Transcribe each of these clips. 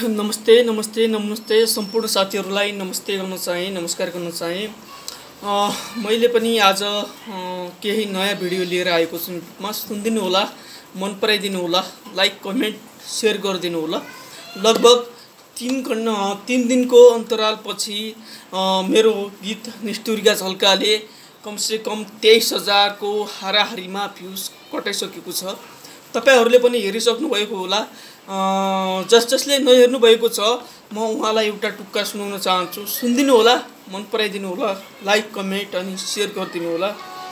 नमस्ते नमस्ते नमस्ते सम्पूर्ण साथीहरूलाई नमस्ते गर्न चाहे नमस्कार गर्न चाहे। मैले पनि आज केही नयाँ भिडियो लिएर आएको छु। सुनिदिनु होला, मन पराइदिनु होला, लाइक कमेन्ट शेयर गरिदिनु होला। लगभग 3 दिनको अन्तरालपछि मेरो गीत निष्ठुरीका झल्काले कमसे कम 23,000 को हाराहारीमा भ्युज कटाइसकेको छ। तपाईहरुले पनि हेरिसक्नु भएको होला। जसले नहेर्नु भएको छ म उहाँलाई एउटा टुक्का सुनाउन चाहन्छु। सुनिदिनु होला, मन पराइदिनु होला, लाइक कमेन्ट अनि शेयर गरिदिनु होला।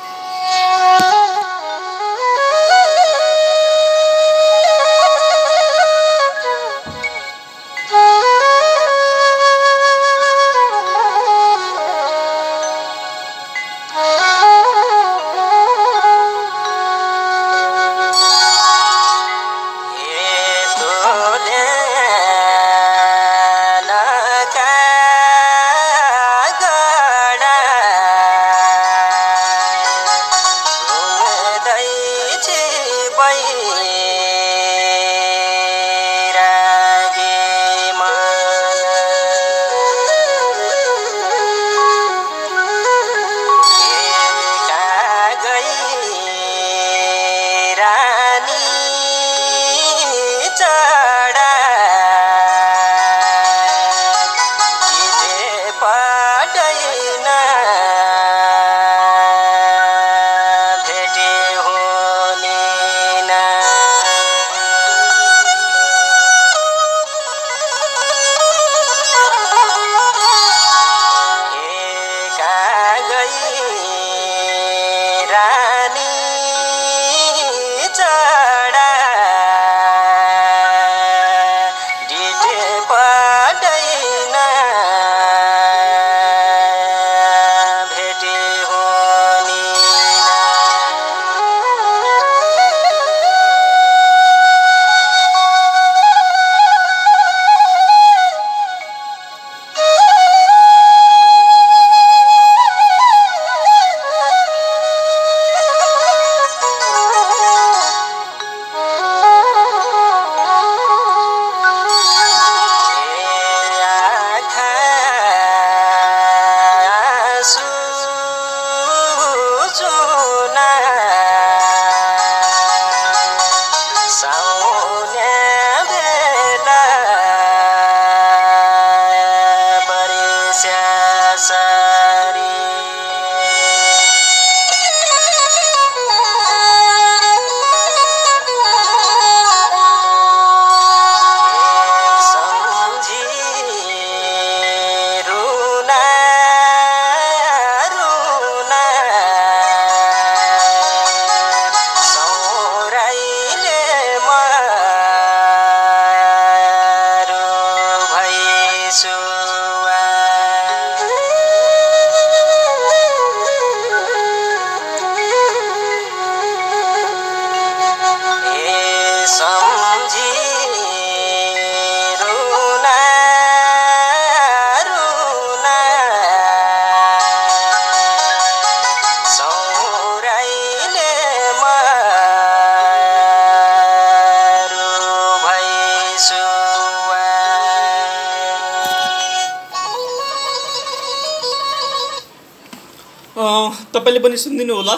तपाईले पनि सुनिदिनु होला।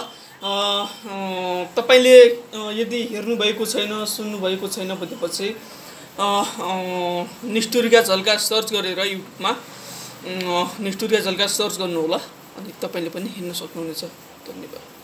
तपाईले यदि हेर्नु भएको छैन, सुन्नु भएको छैन भनेपछि निष्ठुरीका झल्का सर्च गरेर युट्युबमा निष्ठुरीका झल्का सर्च गर्नु होला अनि तपाईले पनि हेर्न सक्नुहुनेछ। धन्यवाद।